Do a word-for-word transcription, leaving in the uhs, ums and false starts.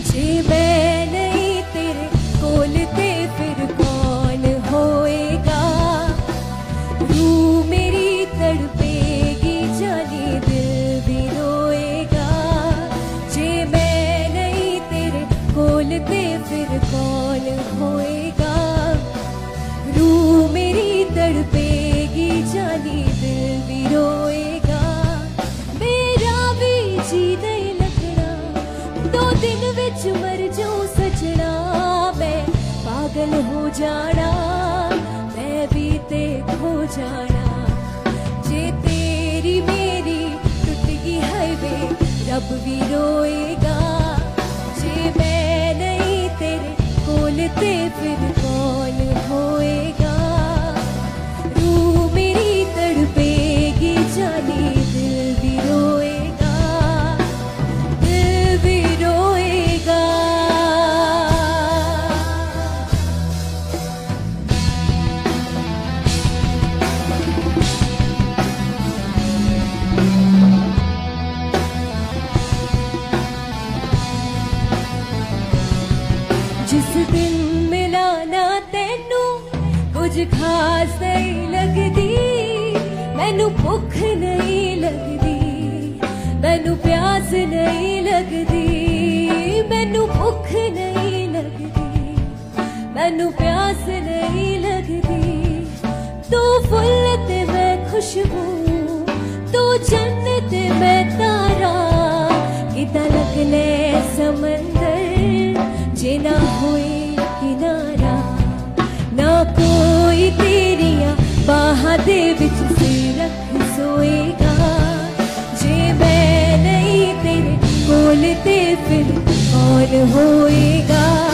जे मैं नहीं तेरे कोल ते फिर कौन होएगा। रूह मेरी तड़पेगी जाने दिल भी रोएगा। जे मैं नहीं तेरे कोल ते फिर कौन होएगा। रूह मेरी तड़पेगी जाने दिल भी रोएगा। मेरा भी जी नहीं लगना दो दिन विच मर जाऊं सजना। मैं पागल हो जाना मैं भी ते खो जाना। जे तेरी मेरी टूट गई हाईवे रब भी रोएगा। जे मैं नहीं तेरे कोल ते फिर कौन होएगा। रूह मेरी तड़पेगी जाने दिल भी रोएगा। दिल भी रोएगा। जिस दिन मिला ना तेनू कुछ खास नहीं लगदी। मैनू भुख नहीं लगदी मैनू प्यास नहीं लगदी। मैनू भुख नहीं लगदी मैनू प्यास नहीं लगदी। तू फुल ते मैं खुशबू तू जन्नत मैं तारा। किता लगने समंदर जे ना होए किनारा। ना कोई तेरिया बाहां दे विच सिर रख सोएगा। जे मैं नहीं तेरे कोल ते फिर कौन होएगा।